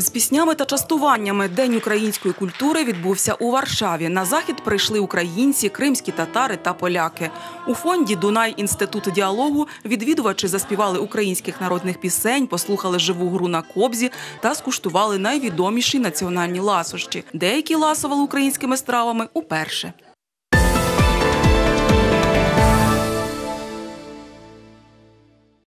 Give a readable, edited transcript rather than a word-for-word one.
З піснями та частуваннями День української культури відбувся у Варшаві. На захід прийшли українці, кримські татари та поляки. У фонді «Дунай Інститут діалогу» відвідувачі заспівали українських народних пісень, послухали живу гру на кобзі та скуштували найвідоміші національні ласощі. Деякі ласували українськими стравами уперше.